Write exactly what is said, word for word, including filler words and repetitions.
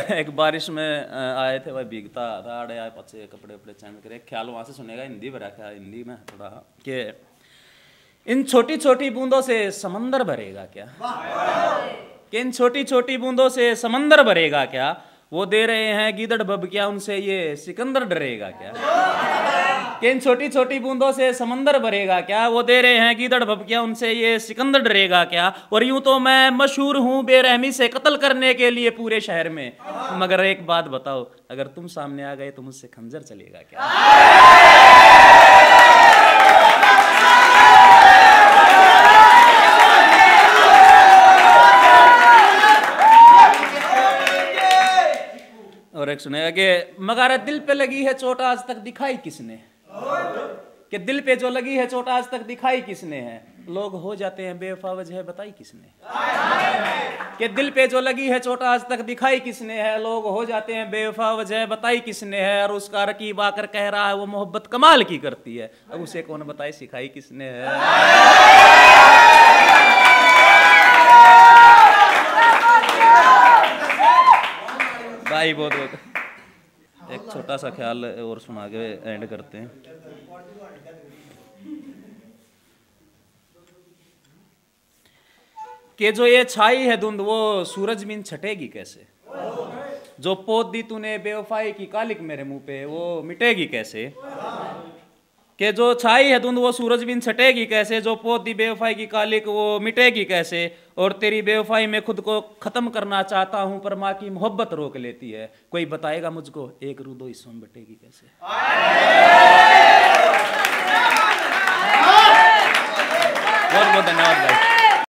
एक बारिश में आए थे, वह भीगता था, आड़े आए पचे कपड़े उपड़े चेंज करे, ख्याल वहाँ से सुनेगा, हिंदी भरा ख्याल हिंदी में थोड़ा कि इन छोटी छोटी बूंदों से समंदर भरेगा क्या, कि इन छोटी छोटी बूंदों से समंदर भरेगा क्या, वो दे रहे हैं गीदड़ बब क्या, उनसे ये सिकंदर डरेगा क्या, कि इन छोटी छोटी बूंदों से समंदर भरेगा क्या, वो दे रहे हैं गीदड़ बब क्या, उनसे ये सिकंदर डरेगा क्या। और यूं तो मैं मशहूर हूं बेरहमी से कत्ल करने के लिए पूरे शहर में, मगर एक बात बताओ, अगर तुम सामने आ गए तो मुझसे खंजर चलेगा क्या। और एक सुनेगा कि मगर दिल पे लगी है चोट आज तक दिखाई किसने, कि दिल पे जो लगी है चोट आज तक दिखाई किसने है, लोग हो जाते हैं बेवफा वजह बताई किसने, कि दिल पे जो लगी है चोट आज तक दिखाई किसने है, लोग हो जाते हैं बेवफा वजह बताई किसने है। और उसका रकीब आकर कह रहा है वो मोहब्बत कमाल की करती है, अब उसे कौन बताए सिखाई किसने है। भाई बहुत बहुत एक छोटा सा ख्याल और सुना के एंड करते हैं। कि जो ये छाई है धुंध वो सूरज बिन छटेगी कैसे, जो पोत दी तूने बेवफाई की कालिक मेरे मुंह पे वो मिटेगी कैसे, कि जो छाई है धुंध वो सूरज बिन छटेगी कैसे, जो पोत दी बेवफाई की कालिक वो मिटेगी कैसे। और तेरी बेवफाई में खुद को खत्म करना चाहता हूं पर माँ की मोहब्बत रोक लेती है, कोई बताएगा मुझको एक रू दो हिस्सों में बटेगी कैसे। बहुत बहुत धन्यवाद भाई।